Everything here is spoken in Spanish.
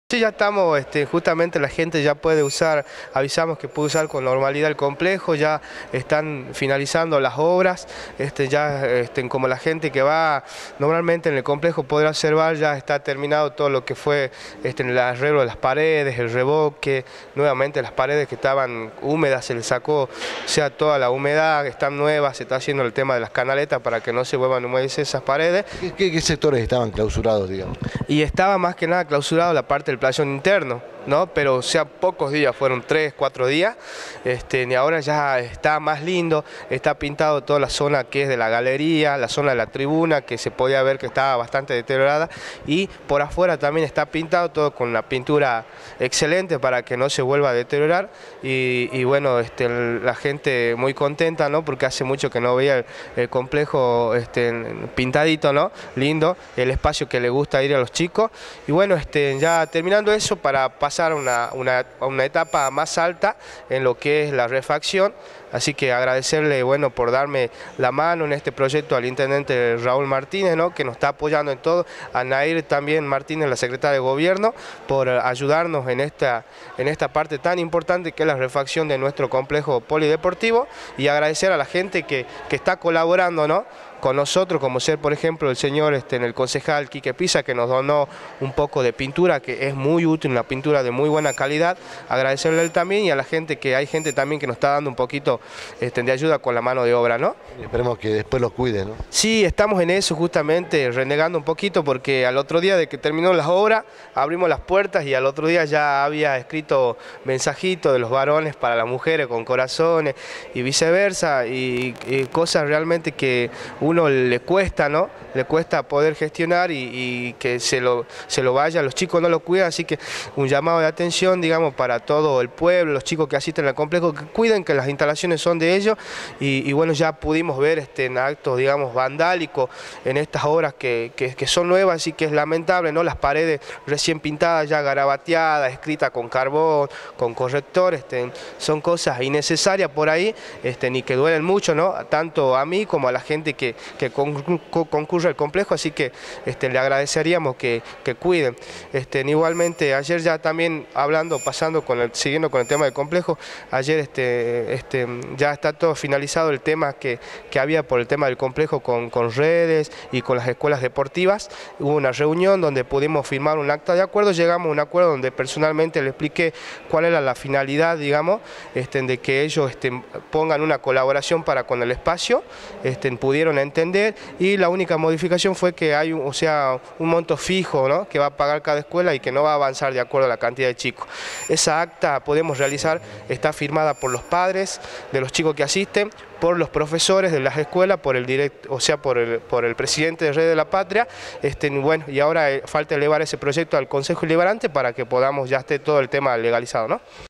Sí, ya estamos, justamente la gente ya puede usar, avisamos que puede usar con normalidad el complejo, ya están finalizando las obras, como la gente que va normalmente en el complejo podrá observar, ya está terminado todo lo que fue el arreglo de las paredes, el revoque, nuevamente las paredes que estaban húmedas se les sacó, o sea, toda la humedad, están nuevas, se está haciendo el tema de las canaletas para que no se vuelvan a humedecer esas paredes. ¿Qué sectores estaban clausurados, digamos? Y estaba más que nada clausurado la parte del playón interno, ¿no? Pero o sea, pocos días, fueron 3, 4 días, y ahora ya está más lindo, está pintado toda la zona que es de la galería, la zona de la tribuna, que se podía ver que estaba bastante deteriorada, y por afuera también está pintado todo con una pintura excelente para que no se vuelva a deteriorar, y bueno, la gente muy contenta, ¿no? Porque hace mucho que no veía el complejo pintadito, ¿no? Lindo, el espacio que le gusta ir a los chicos, y bueno, ya terminando eso para pasar a una etapa más alta en lo que es la refacción. Así que agradecerle, bueno, por darme la mano en este proyecto al intendente Raúl Martínez, ¿no? Que nos está apoyando en todo, a Nair también Martínez, la secretaria de Gobierno, por ayudarnos en esta parte tan importante que es la refacción de nuestro complejo polideportivo, y agradecer a la gente que está colaborando, ¿no? Con nosotros, como ser por ejemplo el señor el concejal Quique Pisa, que nos donó un poco de pintura, que es muy útil, una pintura de muy buena calidad. Agradecerle a él también, y a la gente, que hay gente también que nos está dando un poquito de ayuda con la mano de obra, ¿no? Y esperemos que después los cuide, ¿no? Sí, estamos en eso justamente, renegando un poquito, porque al otro día de que terminó las obras, abrimos las puertas y al otro día ya había escrito mensajitos de los varones para las mujeres con corazones y viceversa, y cosas realmente que uno le cuesta, ¿no? Le cuesta poder gestionar, y que se lo vaya, los chicos no lo cuidan, así que un llamado de atención, digamos, para todo el pueblo, los chicos que asisten al complejo, que cuiden que las instalaciones son de ellos, y bueno, ya pudimos ver actos, digamos, vandálicos en estas obras que son nuevas, y que es lamentable, ¿no? Las paredes recién pintadas, ya garabateadas, escritas con carbón, con corrector, son cosas innecesarias por ahí, ni que duelen mucho, ¿no? Tanto a mí como a la gente que concurre al complejo, así que le agradeceríamos que cuiden. Igualmente, ayer ya también siguiendo con el tema del complejo, ayer ya está todo finalizado el tema que había por el tema del complejo con redes y con las escuelas deportivas. Hubo una reunión donde pudimos firmar un acta de acuerdo, llegamos a un acuerdo donde personalmente le expliqué cuál era la finalidad, digamos, de que ellos pongan una colaboración para con el espacio, pudieron entender, y la única modificación fue que hay un monto fijo, ¿no? Que va a pagar cada escuela y que no va a avanzar de acuerdo a la cantidad de chicos. Esa acta podemos realizar, está firmada por los padres de los chicos que asisten, por los profesores de las escuelas, por el presidente de Red de la Patria, bueno, y ahora falta elevar ese proyecto al Consejo Deliberante para que podamos ya esté todo el tema legalizado, ¿no?